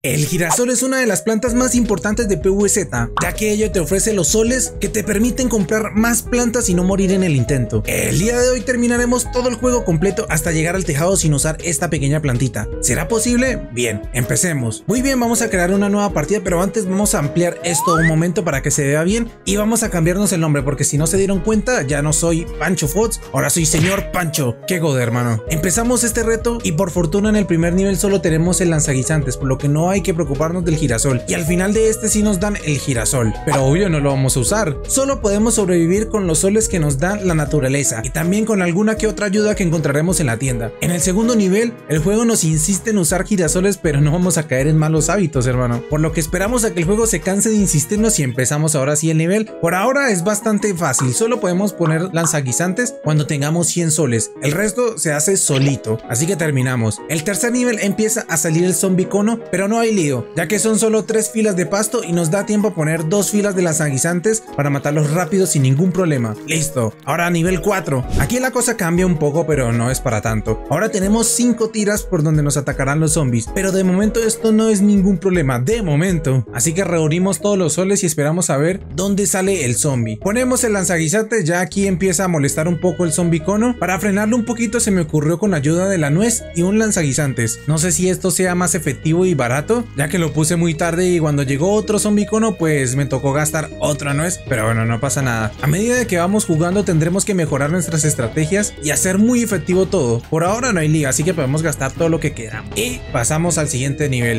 El girasol es una de las plantas más importantes de PvZ, ya que ello te ofrece los soles que te permiten comprar más plantas y no morir en el intento. El día de hoy terminaremos todo el juego completo hasta llegar al tejado sin usar esta pequeña plantita. ¿Será posible? Bien, empecemos. Muy bien, vamos a crear una nueva partida, pero antes vamos a ampliar esto un momento para que se vea bien y vamos a cambiarnos el nombre, porque si no se dieron cuenta, ya no soy Pancho Fox, ahora soy Señor Pancho. Qué goda, hermano. Empezamos este reto y por fortuna en el primer nivel solo tenemos el lanzaguisantes, por lo que no hay que preocuparnos del girasol, y al final de este sí nos dan el girasol, pero obvio no lo vamos a usar. Solo podemos sobrevivir con los soles que nos da la naturaleza y también con alguna que otra ayuda que encontraremos en la tienda. En el segundo nivel el juego nos insiste en usar girasoles, pero no vamos a caer en malos hábitos, hermano, por lo que esperamos a que el juego se canse de insistirnos y empezamos ahora sí el nivel. Por ahora es bastante fácil, solo podemos poner lanzaguisantes cuando tengamos 100 soles, el resto se hace solito, así que terminamos. El tercer nivel empieza a salir el zombie cono, pero no hay lío, ya que son solo 3 filas de pasto y nos da tiempo a poner 2 filas de lanzaguisantes para matarlos rápido sin ningún problema. Listo, ahora nivel 4. Aquí la cosa cambia un poco, pero no es para tanto. Ahora tenemos 5 tiras por donde nos atacarán los zombies, pero de momento esto no es ningún problema, de momento. Así que reunimos todos los soles y esperamos a ver dónde sale el zombie. Ponemos el lanzaguisante, ya aquí empieza a molestar un poco el zombie cono. Para frenarlo un poquito se me ocurrió con ayuda de la nuez y un lanzaguisantes. No sé si esto sea más efectivo y barato, ya que lo puse muy tarde y cuando llegó otro zombie cono pues me tocó gastar otra nuez, pero bueno, no pasa nada. A medida de que vamos jugando tendremos que mejorar nuestras estrategias y hacer muy efectivo todo. Por ahora no hay liga, así que podemos gastar todo lo que queramos. Y pasamos al siguiente nivel.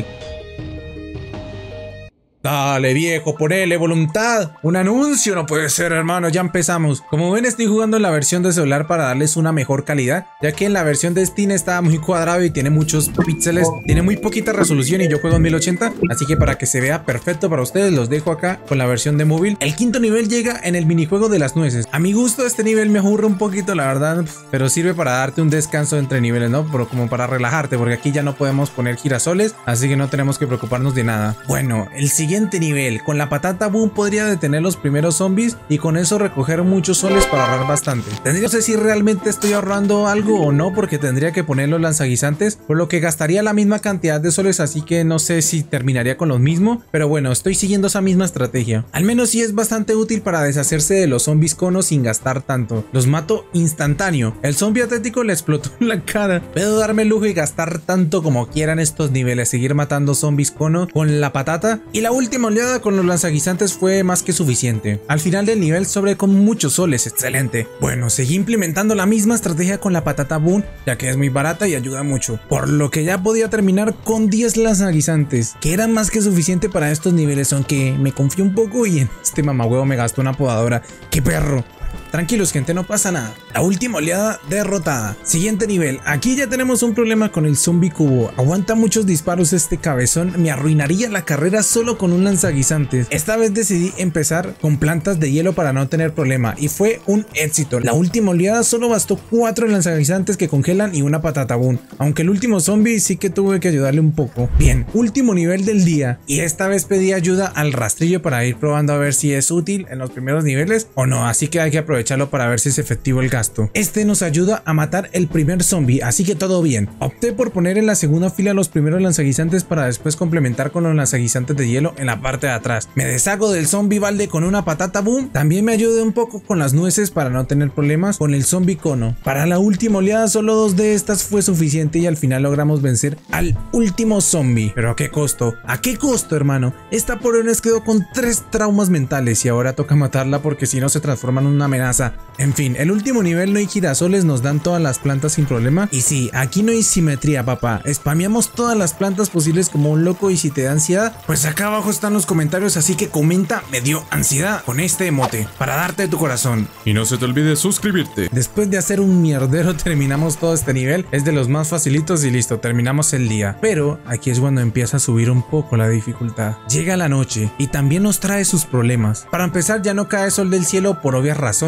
Dale viejo, ponele voluntad. Un anuncio no puede ser, hermano, ya empezamos. Como ven estoy jugando en la versión de celular para darles una mejor calidad, ya que en la versión de Steam está muy cuadrado y tiene muchos píxeles, tiene muy poquita resolución y yo juego en 1080, así que para que se vea perfecto para ustedes los dejo acá con la versión de móvil. El quinto nivel llega en el minijuego de las nueces. A mi gusto este nivel me aburre un poquito la verdad, pero sirve para darte un descanso entre niveles, ¿no? Pero como para relajarte, porque aquí ya no podemos poner girasoles, así que no tenemos que preocuparnos de nada. Bueno, el siguiente nivel, con la patata boom podría detener los primeros zombies y con eso recoger muchos soles para ahorrar bastante. No sé si realmente estoy ahorrando algo o no, porque tendría que poner los lanzaguisantes, por lo que gastaría la misma cantidad de soles, así que no sé si terminaría con los mismos, pero bueno, estoy siguiendo esa misma estrategia. Al menos sí es bastante útil para deshacerse de los zombies conos sin gastar tanto. Los mato instantáneo. El zombie atlético le explotó en la cara. Puedo darme el lujo y gastar tanto como quieran estos niveles, seguir matando zombies cono con la patata, y la última oleada con los lanzaguisantes fue más que suficiente. Al final del nivel sobre con muchos soles, excelente. Bueno, seguí implementando la misma estrategia con la patata boom, ya que es muy barata y ayuda mucho, por lo que ya podía terminar con 10 lanzaguisantes, que era más que suficiente para estos niveles, aunque me confié un poco y en este mamahuevo me gastó una podadora. ¡Qué perro! Tranquilos gente, no pasa nada. La última oleada derrotada. Siguiente nivel. Aquí ya tenemos un problema con el zombie cubo. Aguanta muchos disparos este cabezón. Me arruinaría la carrera solo con un lanzaguisantes. Esta vez decidí empezar con plantas de hielo para no tener problema y fue un éxito. La última oleada solo bastó 4 lanzaguisantes que congelan y una patata boom. Aunque el último zombie sí que tuve que ayudarle un poco. Bien, último nivel del día. Y esta vez pedí ayuda al rastrillo para ir probando a ver si es útil en los primeros niveles o no. Así que hay que aprovecharlo para ver si es efectivo el gasto. Este nos ayuda a matar el primer zombie, así que todo bien. Opté por poner en la segunda fila los primeros lanzaguisantes para después complementar con los lanzaguisantes de hielo en la parte de atrás. Me deshago del zombie balde con una patata boom. También me ayudé un poco con las nueces para no tener problemas con el zombie cono. Para la última oleada solo 2 de estas fue suficiente y al final logramos vencer al último zombie. Pero ¿a qué costo? ¿A qué costo, hermano? Esta pobre nos quedó con 3 traumas mentales y ahora toca matarla porque si no se transforma en una amenaza. En fin, el último nivel no hay girasoles, nos dan todas las plantas sin problema. Y sí, aquí no hay simetría, papá. Spameamos todas las plantas posibles como un loco y si te da ansiedad, pues acá abajo están los comentarios, así que comenta me dio ansiedad con este emote para darte de tu corazón. Y no se te olvide suscribirte. Después de hacer un mierdero terminamos todo este nivel, es de los más facilitos y listo, terminamos el día. Pero aquí es cuando empieza a subir un poco la dificultad. Llega la noche y también nos trae sus problemas. Para empezar ya no cae sol del cielo por obvias razones,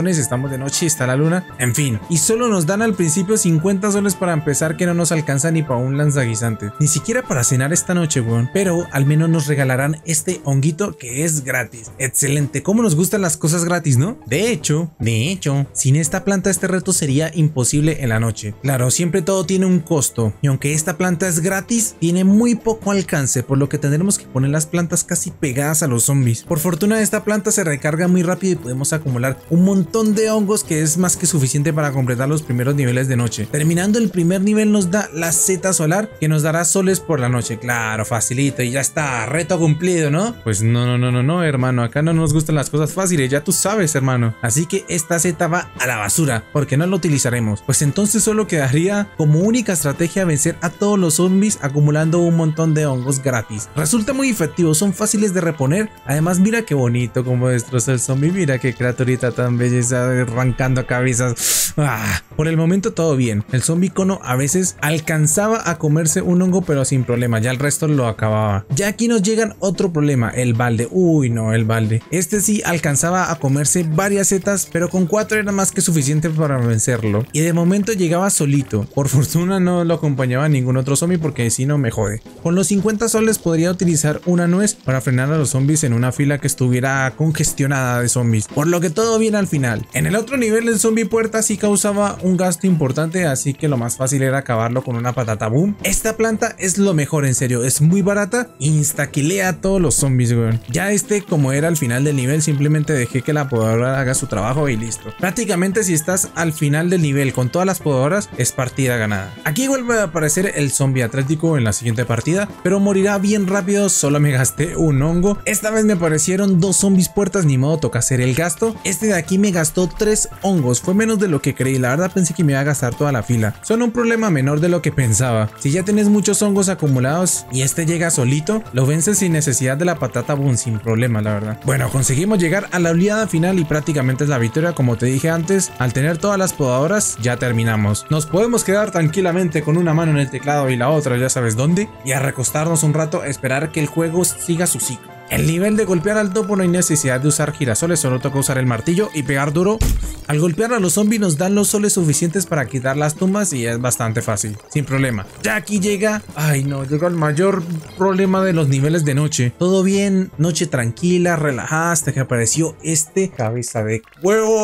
corazones, estamos de noche y está la luna, en fin. Y solo nos dan al principio 50 soles para empezar, que no nos alcanza ni para un lanzaguisante, ni siquiera para cenar esta noche, weón. Pero al menos nos regalarán este honguito que es gratis. Excelente, cómo nos gustan las cosas gratis, ¿no? De hecho, sin esta planta este reto sería imposible en la noche. Claro, siempre todo tiene un costo, y aunque esta planta es gratis, tiene muy poco alcance, por lo que tendremos que poner las plantas casi pegadas a los zombies. Por fortuna esta planta se recarga muy rápido y podemos acumular un montón de hongos, que es más que suficiente para completar los primeros niveles de noche. Terminando el primer nivel nos da la seta solar, que nos dará soles por la noche. Claro, facilito y ya está, reto cumplido, ¿no? Pues no, hermano, acá no nos gustan las cosas fáciles, ya tú sabes, hermano. Así que esta seta va a la basura, porque no la utilizaremos. Pues entonces solo quedaría como única estrategia vencer a todos los zombies acumulando un montón de hongos gratis. Resulta muy efectivo, son fáciles de reponer. Además, mira qué bonito como destroza el zombie, mira qué criaturita tan belleza arrancando cabezas. Por el momento todo bien. El zombie cono a veces alcanzaba a comerse un hongo, pero sin problema, ya el resto lo acababa. Ya aquí nos llegan otro problema, el balde. Uy, no, el balde. Este sí alcanzaba a comerse varias setas, pero con 4 era más que suficiente para vencerlo. Y de momento llegaba solito. Por fortuna no lo acompañaba ningún otro zombie, porque si no me jode. Con los 50 soles podría utilizar una nuez para frenar a los zombies en una fila que estuviera congestionada de zombies. Por lo que todo bien al final. En el otro nivel el zombie puerta sí causaba un gasto importante, así que lo más fácil era acabarlo con una patata boom. Esta planta es lo mejor, en serio, es muy barata, instaquilea a todos los zombies, weón. Ya como era al final del nivel, simplemente dejé que la podadora haga su trabajo y listo. Prácticamente si estás al final del nivel con todas las podadoras, es partida ganada. Aquí vuelve a aparecer el zombie atlético en la siguiente partida, pero morirá bien rápido, solo me gasté un hongo. Esta vez me aparecieron 2 zombies puertas, ni modo, toca hacer el gasto. Este de aquí me gastó 3 hongos, fue menos de lo que creí, la verdad pensé que me iba a gastar toda la fila. Son un problema menor de lo que pensaba. Si ya tienes muchos hongos acumulados y este llega solito, lo vences sin necesidad de la patata boom, sin problema, la verdad. Bueno, conseguimos llegar a la oleada final y prácticamente es la victoria, como te dije antes. Al tener todas las podadoras ya terminamos. Nos podemos quedar tranquilamente con una mano en el teclado y la otra ya sabes dónde, y a recostarnos un rato a esperar que el juego siga su ciclo. El nivel de golpear al topo no hay necesidad de usar girasoles, solo toca usar el martillo y pegar duro. Al golpear a los zombies nos dan los soles suficientes para quitar las tumbas y es bastante fácil, sin problema. Ya aquí llega, llega el mayor problema de los niveles de noche. Todo bien, noche tranquila, relajada, hasta que apareció este cabeza de huevo.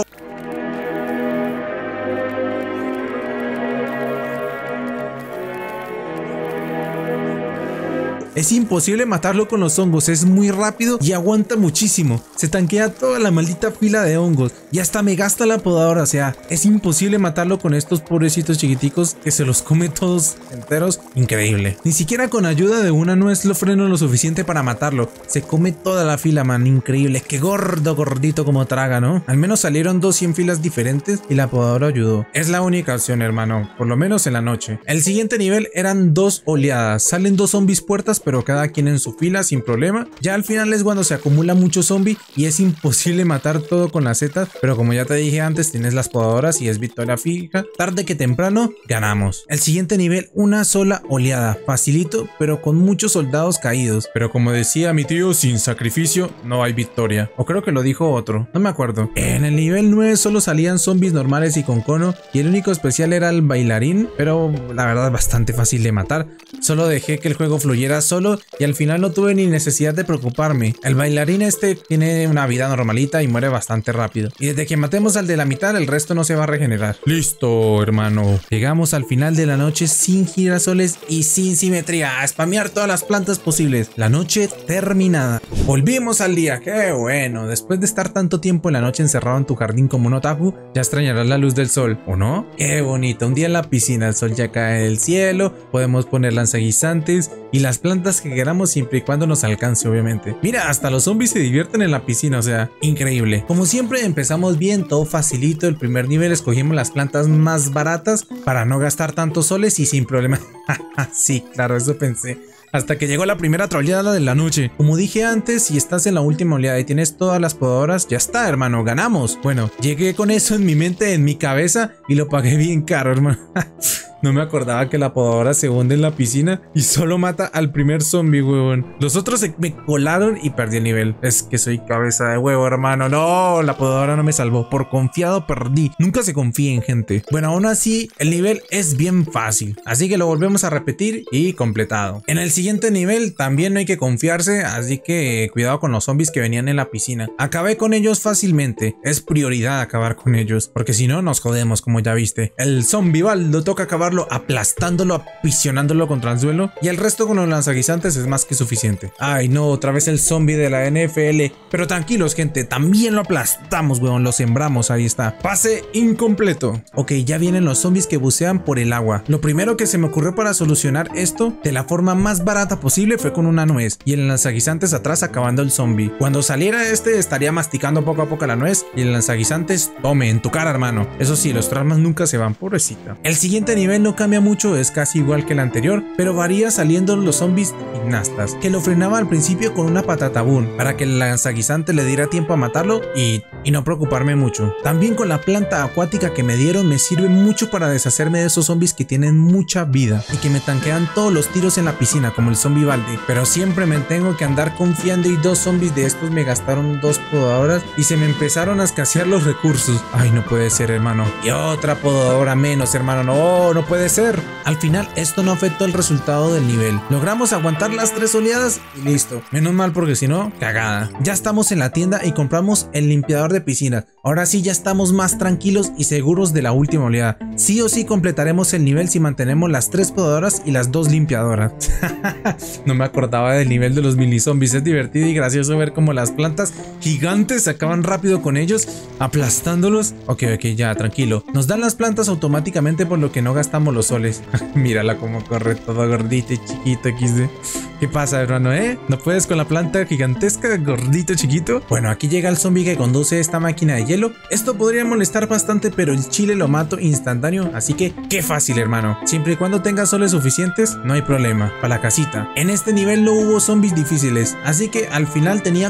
Es imposible matarlo con los hongos, es muy rápido y aguanta muchísimo. Se tanquea toda la maldita fila de hongos y hasta me gasta la podadora, o sea, es imposible matarlo con estos pobrecitos chiquiticos que se los come todos enteros. Increíble. Ni siquiera con ayuda de una nuez lo freno lo suficiente para matarlo. Se come toda la fila, man, increíble. Qué gordito como traga, ¿no? Al menos salieron 200 filas diferentes y la podadora ayudó. Es la única opción, hermano, por lo menos en la noche. El siguiente nivel eran 2 oleadas. Salen 2 zombies puertas, pero cada quien en su fila sin problema. Ya al final es cuando se acumula mucho zombie y es imposible matar todo con las setas, pero como ya te dije antes, tienes las podadoras y es victoria fija. Tarde que temprano ganamos. El siguiente nivel, una sola oleada, facilito, pero con muchos soldados caídos. Pero como decía mi tío, sin sacrificio no hay victoria. O creo que lo dijo otro, no me acuerdo. En el nivel 9 solo salían zombies normales y con cono, y el único especial era el bailarín, pero la verdad bastante fácil de matar. Solo dejé que el juego fluyera solo y al final no tuve ni necesidad de preocuparme. El bailarín tiene una vida normalita y muere bastante rápido. Y desde que matemos al de la mitad, el resto no se va a regenerar. Listo, hermano. Llegamos al final de la noche sin girasoles y sin simetría. A spamear todas las plantas posibles. La noche terminada. Volvimos al día. Qué bueno. Después de estar tanto tiempo en la noche encerrado en tu jardín como un otaku, ya extrañarás la luz del sol, ¿o no? Qué bonito. Un día en la piscina, el sol ya cae del cielo. Podemos poner lanzaguisantes y las plantas que queramos siempre y cuando nos alcance, obviamente. Mira, hasta los zombies se divierten en la piscina, o sea, increíble. Como siempre empezamos bien, todo facilito. El primer nivel escogimos las plantas más baratas para no gastar tantos soles y sin problema. Sí, claro, eso pensé. Hasta que llegó la primera troleada de la noche. Como dije antes, si estás en la última oleada y tienes todas las podadoras, ya está, hermano, ganamos. Bueno, llegué con eso en mi mente, en mi cabeza, y lo pagué bien caro, hermano. No me acordaba que la podadora se hunde en la piscina y solo mata al primer zombie, huevón. Los otros me colaron y perdí el nivel. Es que soy cabeza de huevo, hermano. No, la podadora no me salvó. Por confiado perdí. Nunca se confíen, gente. Bueno, aún así, el nivel es bien fácil. Así que lo volvemos a repetir y completado. En el siguiente nivel también no hay que confiarse, así que cuidado con los zombies que venían en la piscina. Acabé con ellos fácilmente. Es prioridad acabar con ellos, porque si no nos jodemos, como ya viste. El zombie Baldo toca acabarlo aplastándolo, apisionándolo contra el suelo, y el resto con los lanzaguisantes es más que suficiente. Ay no, otra vez el zombie de la NFL. Pero tranquilos, gente, también lo aplastamos, weón, lo sembramos, ahí está. Pase incompleto. Ok, ya vienen los zombies que bucean por el agua. Lo primero que se me ocurrió para solucionar esto de la forma más barata posible fue con una nuez y el lanzaguisantes atrás acabando el zombie. Cuando saliera este estaría masticando poco a poco la nuez y el lanzaguisantes tome en tu cara, hermano. Eso sí, los traumas nunca se van, pobrecita. El siguiente nivel no cambia mucho, es casi igual que el anterior, pero varía saliendo los zombies gimnastas, que lo frenaba al principio con una patatabún para que el lanzaguisante le diera tiempo a matarlo y no preocuparme mucho. También con la planta acuática que me dieron me sirve mucho para deshacerme de esos zombies que tienen mucha vida y que me tanquean todos los tiros en la piscina, como el zombie Baldi, pero siempre me tengo que andar confiando y dos zombies de estos me gastaron 2 podadoras y se me empezaron a escasear los recursos. Ay, no puede ser, hermano. Y otra podadora menos, hermano. No puede ser. Al final esto no afectó el resultado del nivel. Logramos aguantar las 3 oleadas y listo. Menos mal, porque si no, cagada. Ya estamos en la tienda y compramos el limpiador de piscinas. Ahora sí ya estamos más tranquilos y seguros de la última oleada. Sí o sí completaremos el nivel si mantenemos las 3 podadoras y las 2 limpiadoras. No me acordaba del nivel de los mini zombies. Es divertido y gracioso ver cómo las plantas gigantes se acaban rápido con ellos, aplastándolos. Ok, ya, tranquilo. Nos dan las plantas automáticamente, por lo que no gastamos los soles. Mírala cómo corre todo gordito y chiquito, XD. ¿Qué pasa, hermano, ¿No puedes con la planta gigantesca, gordito, chiquito? Bueno, aquí llega el zombie que conduce esta máquina de hielo. Esto podría molestar bastante, pero el chile lo mato instantáneo, así que qué fácil, hermano. Siempre y cuando tengas soles suficientes, no hay problema. Para la casita. En este nivel no hubo zombies difíciles, así que al final tenía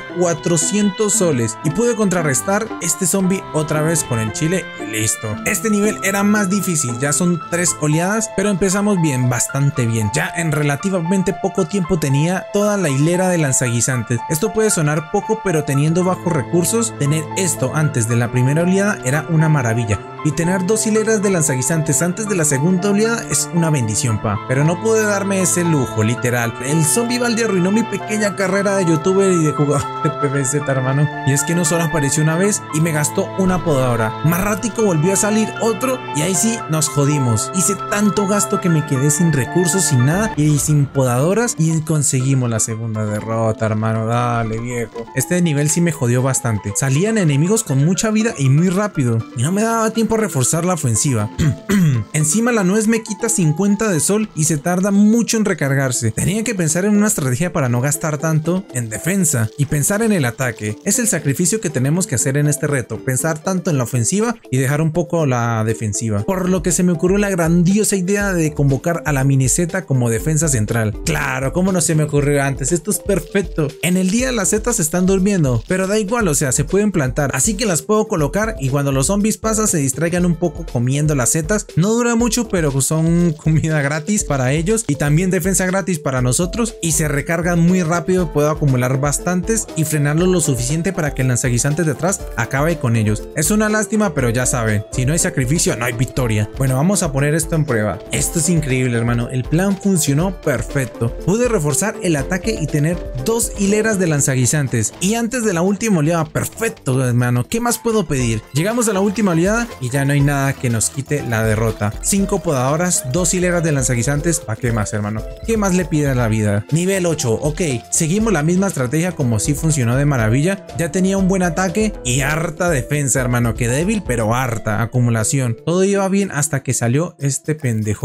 400 soles y pude contrarrestar este zombie otra vez con el chile y listo. Este nivel era más difícil, ya son 3 oleadas, pero empezamos bien, bastante bien. Ya en relativamente poco tiempo tenía toda la hilera de lanzaguisantes. Esto puede sonar poco, pero teniendo bajos recursos, tener esto antes de la primera oleada era una maravilla. Y tener 2 hileras de lanzaguisantes antes de la segunda oleada es una bendición, pa. Pero no pude darme ese lujo, literal. El zombie Baldi arruinó mi pequeña carrera de youtuber y de jugador de PvZ, hermano. Y es que no solo apareció una vez y me gastó una podadora. Más ratico volvió a salir otro y ahí sí nos jodimos. Hice tanto gasto que me quedé sin recursos, sin nada y sin podadoras y conseguimos la segunda derrota, hermano. Dale, viejo. Este nivel sí me jodió bastante. Salían enemigos con mucha vida y muy rápido y no me daba tiempo a reforzar la ofensiva. Encima la nuez me quita 50 de sol y se tarda mucho en recargarse. Tenía que pensar en una estrategia para no gastar tanto en defensa y pensar en el ataque. Es el sacrificio que tenemos que hacer en este reto, pensar tanto en la ofensiva y dejar un poco la defensiva. Por lo que se me ocurrió la grandiosa idea de convocar a la mini Z como defensa central. Claro, ¿cómo no se me ocurrió antes? Esto es perfecto. En el día las Zetas están durmiendo, pero da igual, o sea, se pueden plantar, así que las puedo colocar y cuando los zombies pasan se distraigan un poco comiendo las setas. No dura mucho, pero son comida gratis para ellos y también defensa gratis para nosotros y se recargan muy rápido. Puedo acumular bastantes y frenarlos lo suficiente para que el lanzaguisante de atrás acabe con ellos. Es una lástima, pero ya saben, si no hay sacrificio no hay victoria. Bueno, vamos a poner esto en prueba. Esto es increíble, hermano. El plan funcionó perfecto. Pude reforzar el ataque y tener 2 hileras de lanzaguisantes y antes de la última oleada. Perfecto, hermano. ¿Qué más puedo pedir? Llegamos a la última oleada y ya no hay nada que nos quite la derrota. 5 podadoras, 2 hileras de lanzaguisantes. ¿Para qué más, hermano? ¿Qué más le pide a la vida? Nivel 8, ok. Seguimos la misma estrategia, como si funcionó de maravilla. Ya tenía un buen ataque y harta defensa, hermano. Que débil, pero harta acumulación. Todo iba bien hasta que salió este pendejón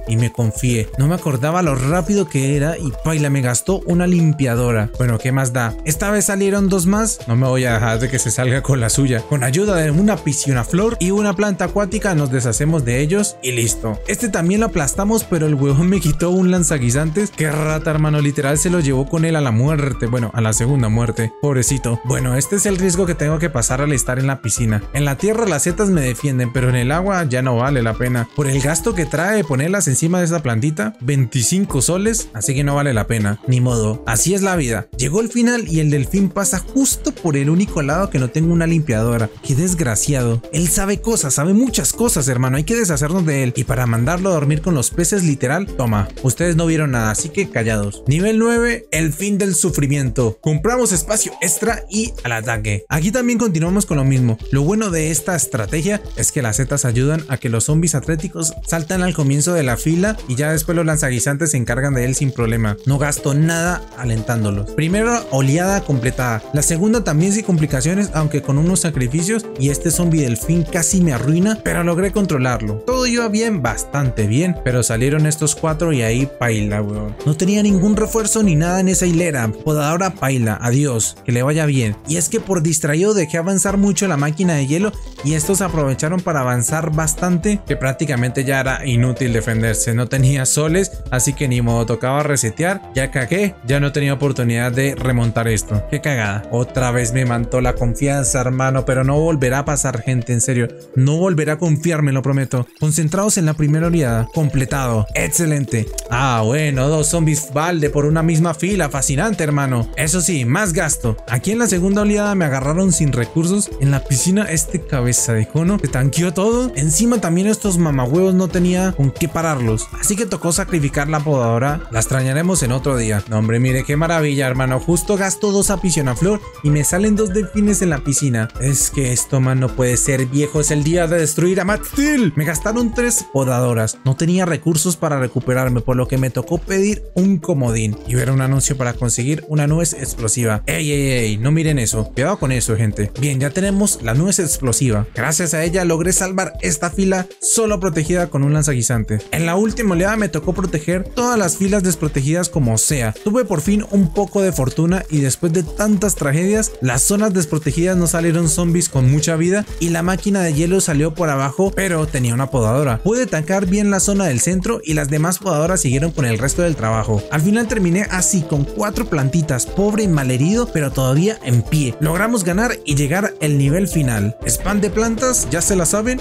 y me confié. No me acordaba lo rápido que era y paila, me gastó una limpiadora. Bueno, ¿qué más da? Esta vez salieron dos más. No me voy a dejar de que se salga con la suya. Con ayuda de una piscinaflor y una planta acuática nos deshacemos de ellos y listo. Este también lo aplastamos, pero el huevón me quitó un lanzaguisantes. Qué rata, hermano, literal se lo llevó con él a la muerte. Bueno, a la segunda muerte. Pobrecito. Bueno, este es el riesgo que tengo que pasar al estar en la piscina. En la tierra las setas me defienden, pero en el agua ya no vale la pena. Por el gasto que trae ponerlas encima de esa plantita, 25 soles, así que no vale la pena. Ni modo, así es la vida. Llegó el final y el delfín pasa justo por el único lado que no tengo una limpiadora. Qué desgraciado. Él sabe cosas, sabe muchas cosas, hermano. Hay que deshacernos de él. Y para mandarlo a dormir con los peces, literal, toma. Ustedes no vieron nada, así que callados. Nivel 9, el fin del sufrimiento. Compramos espacio extra y al ataque. Aquí también continuamos con lo mismo. Lo bueno de esta estrategia es que las setas ayudan a que los zombies atléticos saltan al comienzo de la fila y ya después los lanzaguisantes se encargan de él sin problema. No gasto nada alentándolos. Primera oleada completada. La segunda también sin complicaciones, aunque con unos sacrificios, y este zombie delfín casi me arruina, pero logré controlarlo. Todo iba bien, bastante bien, pero salieron estos cuatro y ahí paila, weón. No tenía ningún refuerzo ni nada en esa hilera. Podadora paila, adiós, que le vaya bien. Y es que por distraído dejé avanzar mucho la máquina de hielo y estos aprovecharon para avanzar bastante, que prácticamente ya era inútil defenderse. No tenía soles, así que ni modo, tocaba resetear. Ya cagué, ya no tenía oportunidad de remontar esto. Qué cagada. Otra vez me mantó la confianza, hermano, pero no volverá a pasar, gente, en serio. No volverá a confiar, me lo prometo. Concentrados en la primera oleada. Completado. Excelente. Ah, bueno, dos zombies balde por una misma fila. Fascinante, hermano. Eso sí, más gasto. Aquí en la segunda oleada me agarraron sin recursos. En la piscina este cabeza de cono se tanqueó todo. Encima también estos mamahuevos no tenía con qué pararlos. Así que tocó sacrificar la podadora. La extrañaremos en otro día. No, hombre, mire qué maravilla, hermano. Justo gasto 2 a piscinaflor y me salen 2 delfines en la piscina. Es que esto, man, no puede ser, viejo. Es el día de destruir a Matt Steel. Me gastaron 3 podadoras. No tenía recursos para recuperarme, por lo que me tocó pedir un comodín y ver un anuncio para conseguir una nuez explosiva. Ey, ey, ey, no miren eso. Cuidado con eso, gente. Bien, ya tenemos la nuez explosiva. Gracias a ella logré salvar esta fila solo protegida con un lanzaguisante. En la última oleada me tocó proteger todas las filas desprotegidas como sea. Tuve por fin un poco de fortuna y después de tantas tragedias, las zonas desprotegidas no salieron zombies con mucha vida y la máquina de hielo salió por abajo, pero tenía una podadora. Pude tancar bien la zona del centro y las demás podadoras siguieron con el resto del trabajo. Al final terminé así con 4 plantitas, pobre y malherido, pero todavía en pie. Logramos ganar y llegar al nivel final. Spam de plantas, ya se la saben.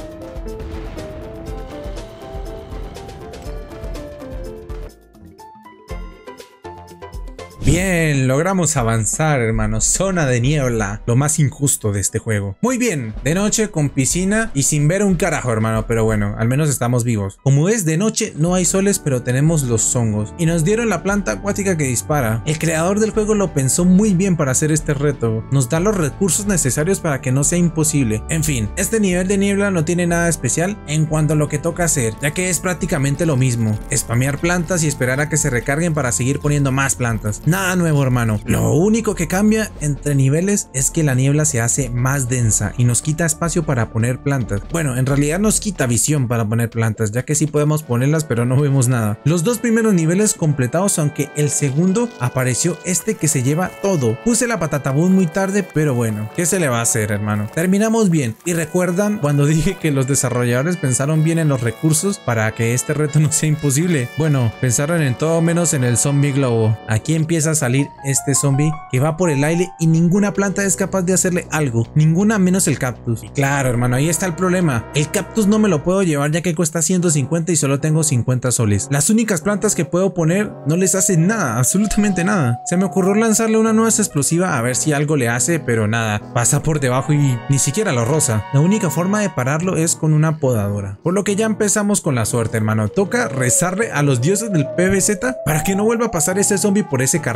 Bien, logramos avanzar, hermano. Zona de niebla, lo más injusto de este juego. Muy bien, de noche con piscina y sin ver un carajo, hermano, pero bueno, al menos estamos vivos. Como es de noche, no hay soles, pero tenemos los hongos y nos dieron la planta acuática que dispara. El creador del juego lo pensó muy bien para hacer este reto. Nos da los recursos necesarios para que no sea imposible. En fin, este nivel de niebla no tiene nada especial en cuanto a lo que toca hacer, ya que es prácticamente lo mismo. Spamear plantas y esperar a que se recarguen para seguir poniendo más plantas. Nada nuevo, hermano. Lo único que cambia entre niveles es que la niebla se hace más densa y nos quita espacio para poner plantas. Bueno, en realidad nos quita visión para poner plantas, ya que sí podemos ponerlas pero no vemos nada. Los 2 primeros niveles completados, aunque el segundo apareció este que se lleva todo. Puse la patatabún muy tarde, pero bueno, ¿qué se le va a hacer, hermano? Terminamos bien. Y recuerdan cuando dije que los desarrolladores pensaron bien en los recursos para que este reto no sea imposible. Bueno, pensaron en todo menos en el zombie globo. Aquí empieza a salir este zombie que va por el aire y ninguna planta es capaz de hacerle algo, ninguna menos el cactus. Y claro, hermano, ahí está el problema. El cactus no me lo puedo llevar ya que cuesta 150 y solo tengo 50 soles. Las únicas plantas que puedo poner no les hacen nada, absolutamente nada. Se me ocurrió lanzarle una nuez explosiva a ver si algo le hace, pero nada, pasa por debajo y ni siquiera lo roza. La única forma de pararlo es con una podadora. Por lo que ya empezamos con la suerte, hermano. Toca rezarle a los dioses del PvZ para que no vuelva a pasar ese zombie por ese carril.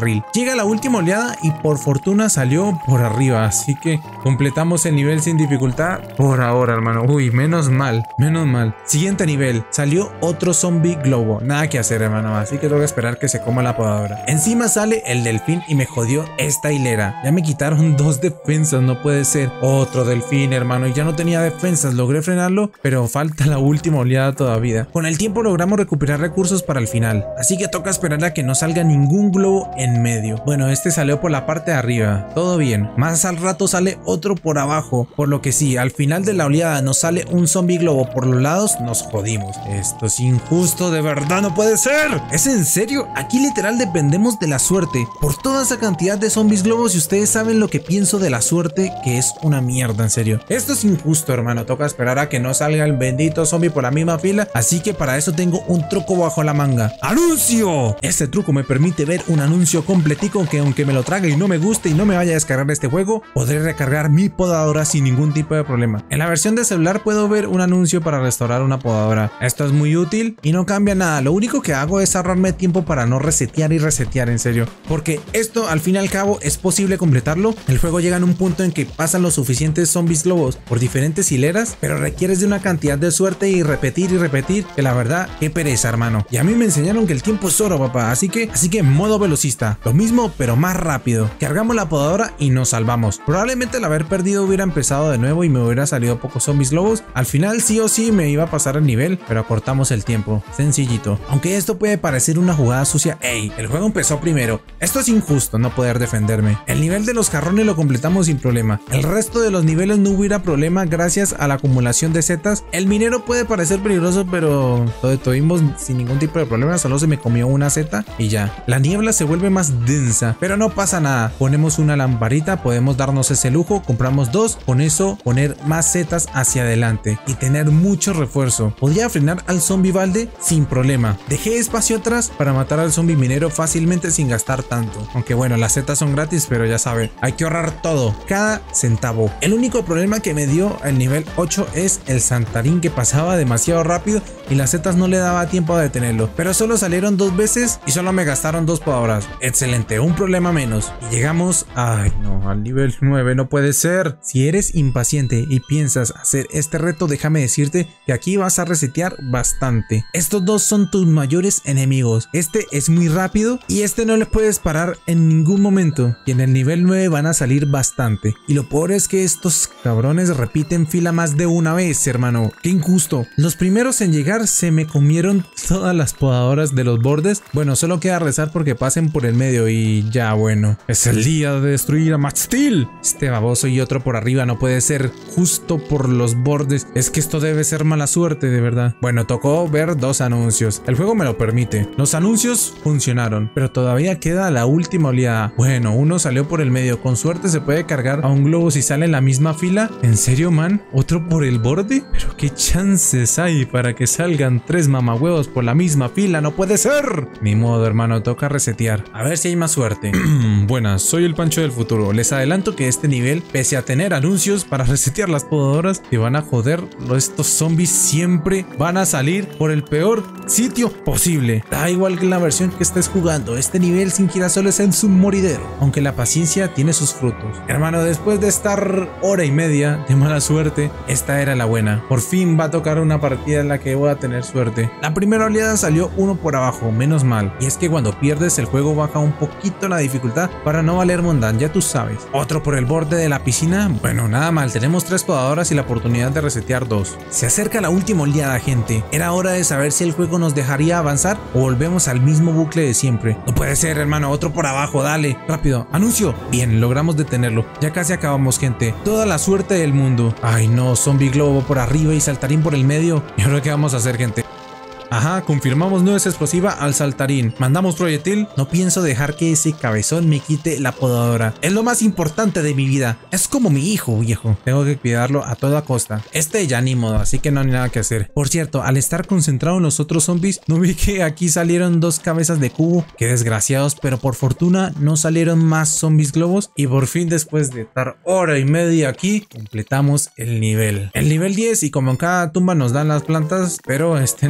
carril. Llega la última oleada y por fortuna salió por arriba, así que completamos el nivel sin dificultad por ahora, hermano. Uy, menos mal, menos mal. Siguiente nivel, salió otro zombie globo. Nada que hacer, hermano, así que tengo que esperar que se coma la podadora. Encima sale el delfín y me jodió esta hilera. Ya me quitaron 2 defensas, no puede ser. Otro delfín, hermano, y ya no tenía defensas. Logré frenarlo, pero falta la última oleada todavía. Con el tiempo logramos recuperar recursos para el final, así que toca esperar a que no salga ningún globo en medio. Bueno, este salió por la parte de arriba, todo bien. Más al rato sale otro por abajo, por lo que sí, al final de la oleada nos sale un zombie globo por los lados, nos jodimos. Esto es injusto, de verdad no puede ser. ¿Es en serio? Aquí literal dependemos de la suerte. Por toda esa cantidad de zombies globos, y ustedes saben lo que pienso de la suerte, que es una mierda, en serio. Esto es injusto, hermano, toca esperar a que no salga el bendito zombie por la misma fila, así que para eso tengo un truco bajo la manga. ¡Anuncio! Este truco me permite ver un anuncio completico que aunque me lo trague y no me guste y no me vaya a descargar este juego, podré recargar mi podadora sin ningún tipo de problema. En la versión de celular puedo ver un anuncio para restaurar una podadora. Esto es muy útil y no cambia nada. Lo único que hago es ahorrarme tiempo para no resetear y resetear, en serio. Porque esto al fin y al cabo es posible completarlo. El juego llega en un punto en que pasan los suficientes zombies globos por diferentes hileras, pero requieres de una cantidad de suerte y repetir, que la verdad, qué pereza, hermano. Y a mí me enseñaron que el tiempo es oro, papá. Así que modo velocista. Lo mismo, pero más rápido. Cargamos la podadora y nos salvamos. Probablemente al haber perdido hubiera empezado de nuevo y me hubiera salido pocos zombies globos. Al final sí o sí me iba a pasar el nivel, pero acortamos el tiempo. Sencillito. Aunque esto puede parecer una jugada sucia, ey, el juego empezó primero. Esto es injusto, no poder defenderme. El nivel de los jarrones lo completamos sin problema. El resto de los niveles no hubiera problema gracias a la acumulación de setas. El minero puede parecer peligroso, pero lo detuvimos sin ningún tipo de problema. Solo se me comió una seta y ya. La niebla se vuelve más densa, pero no pasa nada. Ponemos una lamparita, podemos darnos ese lujo, compramos 2, con eso poner más setas hacia adelante y tener mucho refuerzo. Podría frenar al zombie balde sin problema. Dejé espacio atrás para matar al zombie minero fácilmente sin gastar tanto. Aunque bueno, las setas son gratis, pero ya saben, hay que ahorrar todo, cada centavo. El único problema que me dio el nivel 8 es el saltarín, que pasaba demasiado rápido y las setas no le daba tiempo a detenerlo. Pero solo salieron 2 veces y solo me gastaron 2 podadoras. Excelente, un problema menos. Y llegamos, ay no, al nivel 9, no puede ser. Si eres impaciente y piensas hacer este reto, déjame decirte que aquí vas a resetear bastante. Estos dos son tus mayores enemigos. Este es muy rápido y este no le puedes parar en ningún momento. Y en el nivel 9 van a salir bastante. Y lo peor es que estos cabrones repiten fila más de una vez, hermano. Qué injusto. Los primeros en llegar se me comieron todas las podadoras de los bordes. Bueno, solo queda rezar porque pasen por el medio y ya, bueno. Es el día de destruir a Max Steel. Este baboso y otro por arriba, no puede ser justo por los bordes. Es que esto debe ser mala suerte, de verdad. Bueno, tocó ver 2 anuncios. El juego me lo permite. Los anuncios funcionaron, pero todavía queda la última oleada. Bueno, uno salió por el medio. Con suerte se puede cargar a un globo si sale en la misma fila. ¿En serio, man? ¿Otro por el borde? Pero qué chances hay para que salgan 3 mamahuevos por la misma fila. ¡No puede ser! Ni modo, hermano, toca resetear. A ver si hay más suerte. Buenas, soy el Pancho del futuro. Les adelanto que este nivel, pese a tener anuncios para resetear las podadoras, te van a joder. Estos zombies siempre van a salir por el peor sitio posible. Da igual que la versión que estés jugando, este nivel sin girasoles es un moridero. Aunque la paciencia tiene sus frutos. Hermano, después de estar hora y media de mala suerte, esta era la buena. Por fin va a tocar una partida en la que voy a tener suerte. La primera oleada salió uno por abajo, menos mal. Y es que cuando pierdes el juego baja un poquito la dificultad para no valer mondán, ya tú sabes. Otro por el borde de la piscina. Bueno, nada mal, tenemos 3 podadoras y la oportunidad de resetear 2. Se acerca la última oleada, gente. Era hora de saber si el juego nos dejaría avanzar o volvemos al mismo bucle de siempre. No puede ser, hermano, otro por abajo, dale, rápido, anuncio. Bien, logramos detenerlo. Ya casi acabamos, gente. Toda la suerte del mundo. Ay no, zombie globo por arriba y saltarín por el medio. ¿Y ahora qué vamos a hacer, gente? Ajá, confirmamos nueva explosiva al saltarín. Mandamos proyectil. No pienso dejar que ese cabezón me quite la podadora. Es lo más importante de mi vida. Es como mi hijo, viejo. Tengo que cuidarlo a toda costa. Este ya ni modo, así que no hay nada que hacer. Por cierto, al estar concentrado en los otros zombies, no vi que aquí salieron 2 cabezas de cubo. Qué desgraciados, pero por fortuna no salieron más zombies globos. Y por fin, después de estar hora y media aquí, completamos el nivel. El nivel 10, y como en cada tumba nos dan las plantas, pero este me gusta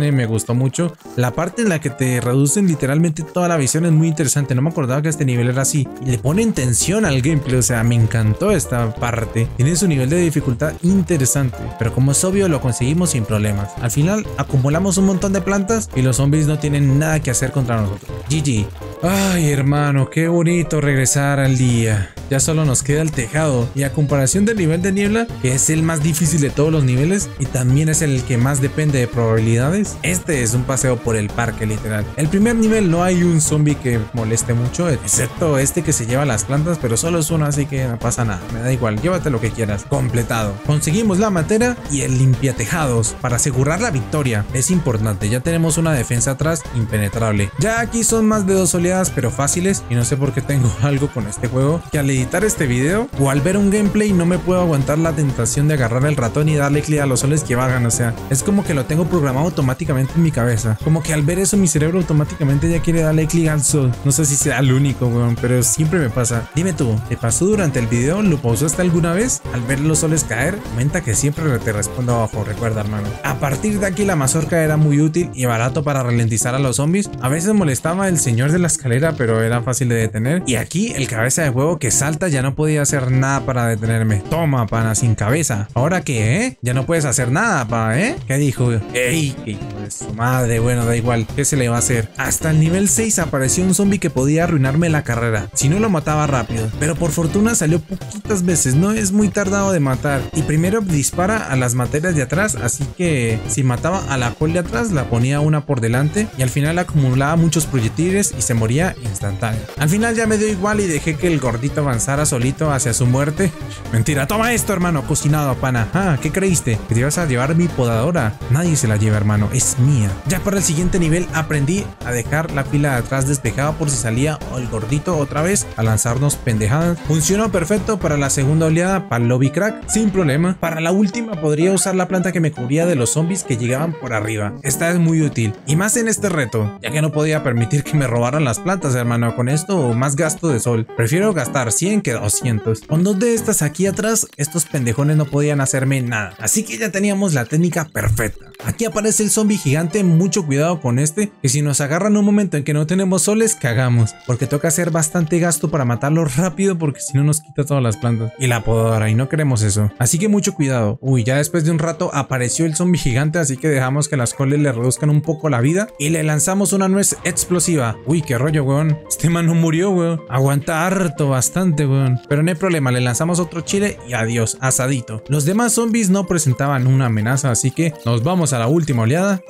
gustó mucho. La parte en la que te reducen literalmente toda la visión es muy interesante. No me acordaba que este nivel era así. Y le ponen tensión al gameplay. O sea, me encantó esta parte. Tiene su nivel de dificultad interesante. Pero como es obvio, lo conseguimos sin problemas. Al final, acumulamos un montón de plantas y los zombies no tienen nada que hacer contra nosotros. GG. Ay, hermano, qué bonito regresar al día. Ya solo nos queda el tejado. Y a comparación del nivel de niebla, que es el más difícil de todos los niveles y también es el que más depende de probabilidades, este es un paseo por el parque literal. El primer nivel no hay un zombie que moleste mucho, excepto este que se lleva las plantas, pero solo es uno, así que no pasa nada. Me da igual, llévate lo que quieras. Completado. Conseguimos la matera y el limpiatejados para asegurar la victoria. Es importante, ya tenemos una defensa atrás impenetrable. Ya aquí son más de 2 oleadas, pero fáciles, y no sé por qué tengo algo con este juego, que al editar este video o al ver un gameplay no me puedo aguantar la tentación de agarrar el ratón y darle clic a los soles que bajan. O sea, es como que lo tengo programado automáticamente en mi cabeza, como que al ver eso mi cerebro automáticamente ya quiere darle clic al sol. No sé si sea el único, weón, pero siempre me pasa. Dime tú, ¿te pasó durante el video? ¿Lo pausaste alguna vez? Al ver los soles caer, comenta que siempre te respondo abajo. Recuerda, hermano, a partir de aquí la mazorca era muy útil y barato para ralentizar a los zombies. A veces molestaba el señor de la escalera, pero era fácil de detener. Y aquí el cabeza de huevo que salta ya no podía hacer nada para detenerme. Toma, pana, sin cabeza. ¿Ahora qué, Ya no puedes hacer nada, pa, ¿Qué dijo? ¡Ey! ¡Qué hijo de su madre! Bueno, da igual. ¿Qué se le va a hacer? Hasta el nivel 6 apareció un zombie que podía arruinarme la carrera si no lo mataba rápido. Pero por fortuna salió poquitas veces. No es muy tardado de matar. Y primero dispara a las materias de atrás. Así que si mataba a la col de atrás, la ponía una por delante. Y al final acumulaba muchos proyectiles y se moría instantáneo. Al final ya me dio igual y dejé que el gordito avanzara solito hacia su muerte. Mentira, toma esto, hermano, cocinado, pana. Ah, ¿qué creíste? ¿Que te ibas a llevar mi podadora? Nadie se la lleva, hermano, es mía. Ya para el siguiente nivel aprendí a dejar la fila de atrás despejada por si salía el gordito otra vez a lanzarnos pendejadas. Funcionó perfecto para la segunda oleada, para el lobby crack, sin problema. Para la última podría usar la planta que me cubría de los zombies que llegaban por arriba. Esta es muy útil, y más en este reto, ya que no podía permitir que me robaran las plantas, hermano. Con esto más gasto de sol. Prefiero gastar 100 que 200. Con 2 de estas aquí atrás, estos pendejones no podían hacerme nada. Así que ya teníamos la técnica perfecta. Aquí aparece el zombie gigante, mucho cuidado con este, que si nos agarran un momento en que no tenemos soles, cagamos, porque toca hacer bastante gasto para matarlo rápido, porque si no nos quita todas las plantas y la podadora, y no queremos eso. Así que mucho cuidado. Uy, ya después de un rato apareció el zombie gigante, así que dejamos que las coles le reduzcan un poco la vida y le lanzamos una nuez explosiva. Uy, qué rollo, weón. Este man no murió, weón. Aguanta harto, bastante, weón. Pero no hay problema, le lanzamos otro chile y adiós, asadito. Los demás zombies no presentaban una amenaza, así que nos vamos a la última oleada.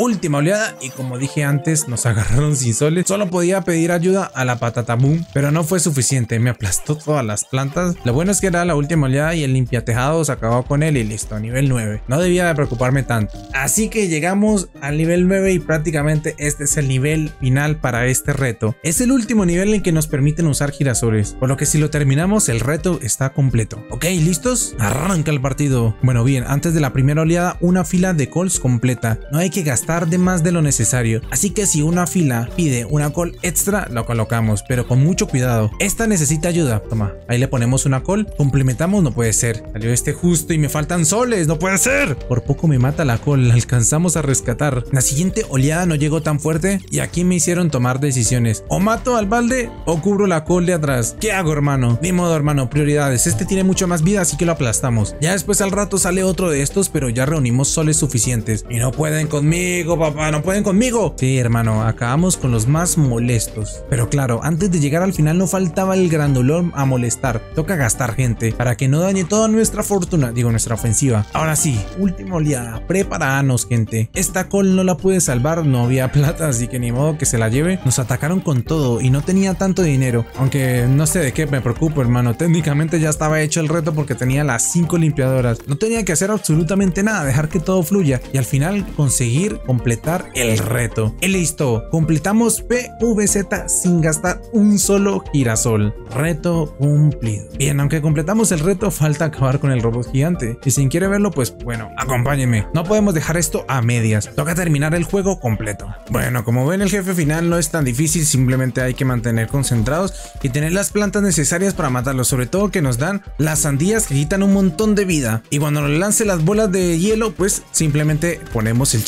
Y como dije antes, nos agarraron sin soles. Solo podía pedir ayuda a la patata boom, pero no fue suficiente. Me aplastó todas las plantas. Lo bueno es que era la última oleada y el limpiatejados acabó con él y listo, nivel 9. No debía de preocuparme tanto. Así que llegamos al nivel 9 y prácticamente este es el nivel final para este reto. Es el último nivel en que nos permiten usar girasoles, por lo que si lo terminamos el reto está completo. Ok, ¿listos? Arranca el partido. Bueno, bien, antes de la primera oleada una fila de calls completa. No hay que gastar de más de lo necesario, así que si una fila pide una call extra lo colocamos, pero con mucho cuidado. Esta necesita ayuda, toma, ahí le ponemos una call, complementamos. No puede ser, salió este justo y me faltan soles, no puede ser. Por poco me mata la call, la alcanzamos a rescatar. La siguiente oleada no llegó tan fuerte y aquí me hicieron tomar decisiones: o mato al balde o cubro la call de atrás. ¿Qué hago, hermano? Ni modo, hermano, prioridades. Este tiene mucho más vida, así que lo aplastamos. Ya después al rato sale otro de estos, pero ya reunimos soles suficientes. Y no pueden conmigo, papá, no pueden conmigo. Sí, hermano, acabamos con los más molestos. Pero claro, antes de llegar al final no faltaba el grandulón a molestar. Toca gastar gente para que no dañe toda nuestra fortuna, digo nuestra ofensiva. Ahora sí, última oleada, preparanos, gente. Esta call no la pude salvar, no había plata, así que ni modo que se la lleve. Nos atacaron con todo y no tenía tanto dinero, aunque no sé de qué me preocupo, hermano. Técnicamente ya estaba hecho el reto porque tenía las 5 limpiadoras. No tenía que hacer absolutamente nada, dejar que todo fluya y al final conseguir completar el reto. Y listo, completamos PVZ sin gastar un solo girasol. Reto cumplido. Bien, aunque completamos el reto, falta acabar con el robot gigante. Y si quiere verlo, pues bueno, acompáñenme. No podemos dejar esto a medias. Toca terminar el juego completo. Bueno, como ven, el jefe final no es tan difícil, simplemente hay que mantener concentrados y tener las plantas necesarias para matarlos, sobre todo que nos dan las sandías que quitan un montón de vida. Y cuando nos lance las bolas de hielo, pues simplemente ponemos el chile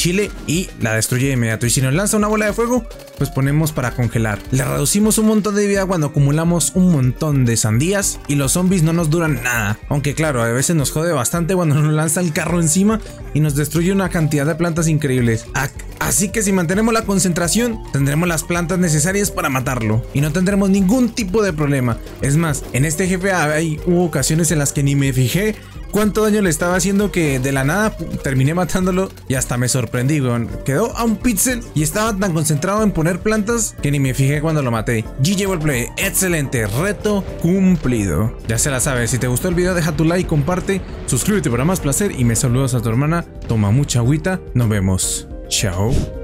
y la destruye de inmediato. Y si nos lanza una bola de fuego, pues ponemos para congelar. Le reducimos un montón de vida cuando acumulamos un montón de sandías y los zombies no nos duran nada. Aunque claro, a veces nos jode bastante cuando nos lanza el carro encima y nos destruye una cantidad de plantas increíbles. Así que si mantenemos la concentración, tendremos las plantas necesarias para matarlo y no tendremos ningún tipo de problema. Es más, en este jefe hubo ocasiones en las que ni me fijé cuánto daño le estaba haciendo, que de la nada terminé matándolo y hasta me sorprendí, weón. Quedó a un píxel y estaba tan concentrado en poner plantas que ni me fijé cuando lo maté. GG Wordplay, excelente, reto cumplido. Ya se la sabes, si te gustó el video deja tu like, comparte, suscríbete para más placer y me saludas a tu hermana. Toma mucha agüita, nos vemos. Chao.